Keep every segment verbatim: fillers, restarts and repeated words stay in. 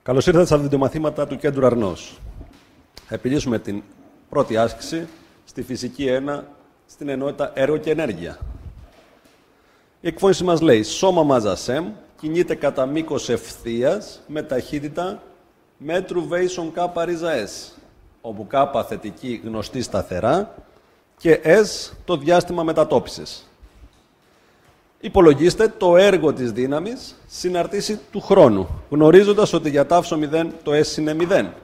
Καλώς ήρθατε στα βιντεομαθήματα του Κέντρου Αρνός. Θα επιλύσουμε την πρώτη άσκηση στη φυσική ένα, στην ενότητα έργο και ενέργεια. Η εκφώνηση μας λέει «Σώμα μάζας M κινείται κατά μήκος ευθείας με ταχύτητα μέτρου βέισον κάπα ρίζα S», όπου κάπα θετική γνωστή σταθερά και S το διάστημα μετατόπισης. Υπολογίστε το έργο της δύναμης συναρτήσει του χρόνου, γνωρίζοντας ότι για ταύσο μηδέν το S είναι μηδέν.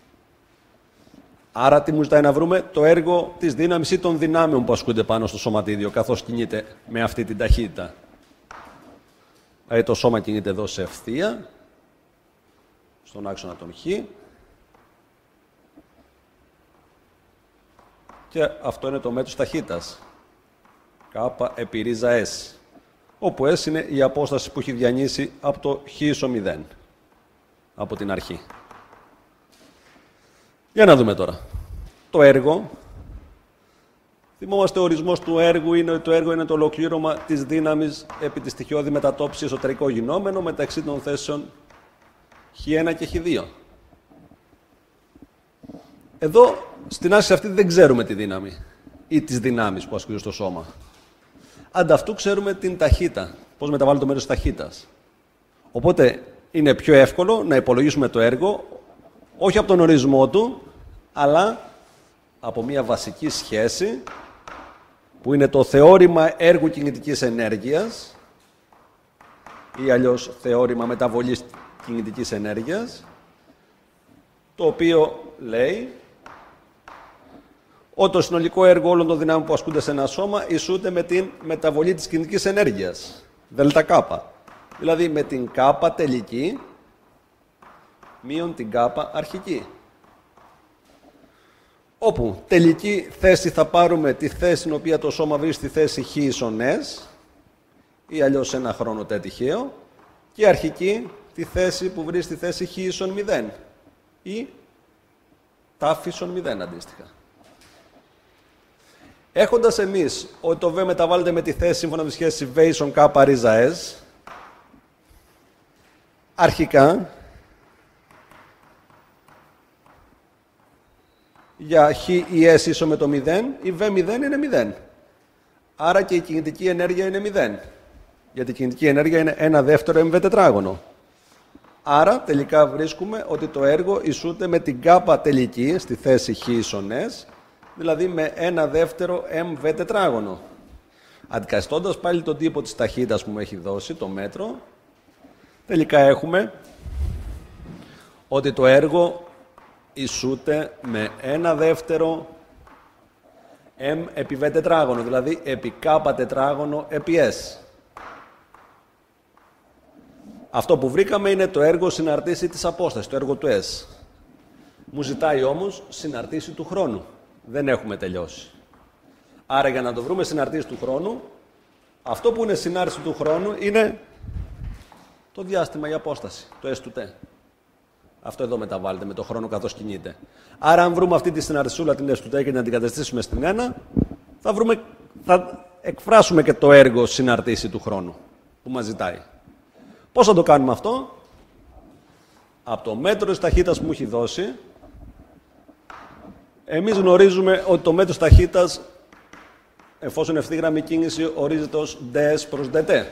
Άρα τι μου ζητάει να βρούμε? Το έργο της δύναμης ή των δυνάμεων που ασκούνται πάνω στο σωματίδιο, καθώς κινείται με αυτή την ταχύτητα. Δηλαδή το σώμα κινείται εδώ σε ευθεία, στον άξονα των Χ. Και αυτό είναι το μέτρος ταχύτητας. Κάπα επί ρίζα S. Όπου S είναι η απόσταση που έχει διανύσει από το Χ ίσο μηδέν. Από την αρχή. Για να δούμε τώρα. Το έργο. Θυμόμαστε ο ορισμός του έργου είναι ότι το έργο είναι το ολοκλήρωμα της δύναμης επί τη στοιχειώδη μετατόπιση εσωτερικό γινόμενο μεταξύ των θέσεων Χ ένα και Χ δύο. Εδώ, στην άσκηση αυτή δεν ξέρουμε τη δύναμη ή τις δυνάμεις που ασκούν στο σώμα. Ανταυτού ξέρουμε την ταχύτητα, πώς μεταβάλλει το μέρος της ταχύτητας. Οπότε είναι πιο εύκολο να υπολογίσουμε το έργο, όχι από τον ορισμό του, αλλά από μια βασική σχέση, που είναι το θεώρημα έργου κινητικής ενέργειας, ή αλλιώς θεώρημα μεταβολής κινητικής ενέργειας, το οποίο λέει ότι το συνολικό έργο όλων των δυνάμεων που ασκούνται σε ένα σώμα ισούται με την μεταβολή της κινητικής ενέργειας, δελτα κάπα. Δηλαδή με την κάπα τελική μείον την κάπα αρχική. Όπου τελική θέση θα πάρουμε τη θέση στην οποία το σώμα βρίσκει στη θέση Χ ίσον S, ή αλλιώς ένα χρόνο τ τυχαίο, και αρχική τη θέση που βρίσκει στη θέση Χ ίσον μηδέν, ή τάφ ίσον μηδέν αντίστοιχα. Έχοντας εμείς ότι το V μεταβάλλεται με τη θέση σύμφωνα με τη σχέση V ίσον κάπα ρίζα S, αρχικά για Χ ή S ίσο με το μηδέν, η V μηδέν είναι μηδέν. Άρα και η κινητική ενέργεια είναι μηδέν. Γιατί η κινητική ενέργεια είναι ένα δεύτερο mv τετράγωνο. Άρα τελικά βρίσκουμε ότι το έργο ισούται με την κάπα τελική στη θέση Χ ίσον S, δηλαδή με ένα δεύτερο mv τετράγωνο. Αντικαθιστώντας πάλι τον τύπο της ταχύτητας που μου έχει δώσει, το μέτρο, τελικά έχουμε ότι το έργο ισούται με ένα δεύτερο m επί v τετράγωνο, δηλαδή επί k τετράγωνο επί s. Αυτό που βρήκαμε είναι το έργο συναρτήσει της απόστασης, το έργο του s. Μου ζητάει όμως συναρτήσει του χρόνου. Δεν έχουμε τελειώσει. Άρα για να το βρούμε συναρτήσει του χρόνου, αυτό που είναι συνάρτηση του χρόνου είναι το διάστημα, η απόσταση, το s του t. Αυτό εδώ μεταβάλλεται με το χρόνο καθώς κινείται. Άρα αν βρούμε αυτή τη συναρτησούλα την s του t και την αντικαταστήσουμε στην ένα, θα, βρούμε, θα εκφράσουμε και το έργο συναρτήσει του χρόνου που μας ζητάει. Πώς θα το κάνουμε αυτό? Από το μέτρο της ταχύτητας που μου έχει δώσει, εμείς γνωρίζουμε ότι το μέτρος ταχύτητας, εφόσον ευθύγραμμη κίνηση, ορίζεται ως ds προς dt.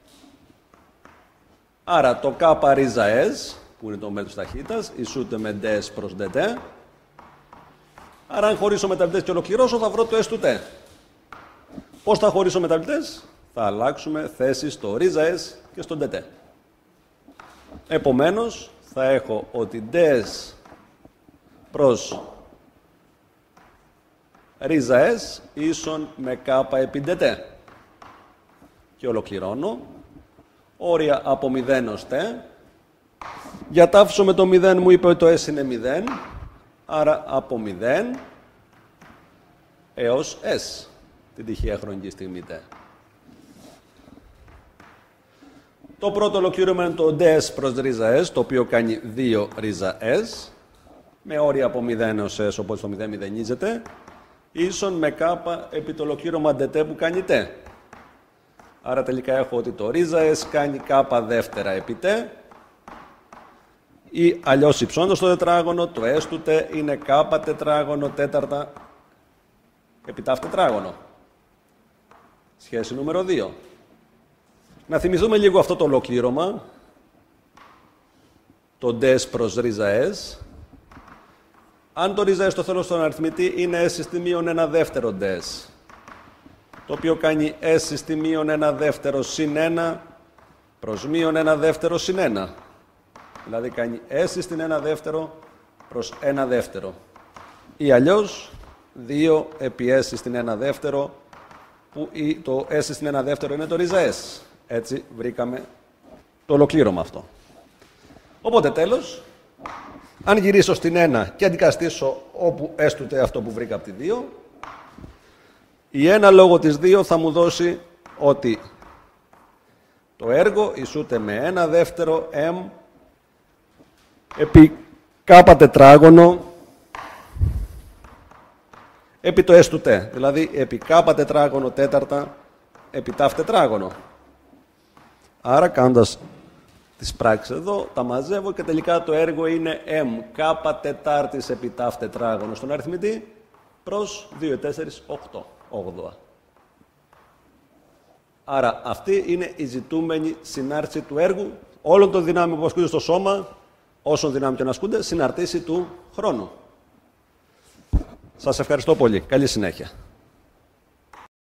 Άρα το κάπα ρίζα S, που είναι το μέτρος ταχύτητας, ισούται με ds προς dt. Άρα αν χωρίσω μεταβλητές και ολοκληρώσω, θα βρω το s του t. Πώς θα χωρίσω μεταβλητές? Θα αλλάξουμε θέση στο ρίζα S και στο dt. Επομένως, θα έχω ότι ds προς ρίζα S ίσον με κάπα επί dt. Και ολοκληρώνω. Όρια από μηδέν ως t. Για ταύσο με το μηδέν μου είπε ότι το s είναι μηδέν. Άρα από μηδέν έως s. Την τυχαία χρονική στιγμή t. Το πρώτο ολοκλήρωμα είναι το ds προς ρίζα S, το οποίο κάνει δύο ρίζα S. Με όρια από μηδέν έως s, οπότε το μηδέν μηδενίζεται. Ίσον με κάπα επί το ολοκλήρωμα dt που κάνει t. Άρα τελικά έχω ότι το ρίζα S κάνει κάπα δεύτερα επί t Ή αλλιώς υψώντας το τετράγωνο, το S του T είναι K τετράγωνο τέταρτα επί τάφ τετράγωνο. Σχέση νούμερο δύο. Να θυμηθούμε λίγο αυτό το ολοκλήρωμα. Το des προς ρίζα S. Αν το ρίζα S το θέλω στον αριθμητή, είναι S στη μείον ένα δεύτερο des. Το οποίο κάνει S στη μείον ένα δεύτερο συν ένα προς μείον ένα δεύτερο συν ένα. Δηλαδή κάνει S στην ένα δεύτερο προς ένα δεύτερο. Ή αλλιώς δύο επί S στην ένα δεύτερο, που το S στην ένα δεύτερο είναι το ρίζα S. Έτσι βρήκαμε το ολοκλήρωμα αυτό. Οπότε τέλος, αν γυρίσω στην ένα και αντικαστήσω όπου S του T αυτό που βρήκα από τη δύο, η ένα λόγω της δύο θα μου δώσει ότι το έργο ισούται με ένα δεύτερο M επί K τετράγωνο επί το S του T. Δηλαδή επί K τετράγωνο τέταρτα επί τάφ τετράγωνο. Άρα κάνοντας τις πράξεις εδώ, τα μαζεύω και τελικά το έργο είναι M K τετάρτης επί τάφ τετράγωνο στον αριθμητή προς δύο, τέσσερα, οκτώ, όγδοα. Άρα αυτή είναι η ζητούμενη συνάρτηση του έργου όλων των δυνάμεων που ασκούνται στο σώμα, όσων δυνάμεων και να ασκούνται, συναρτήσει του χρόνου. Σας ευχαριστώ πολύ. Καλή συνέχεια.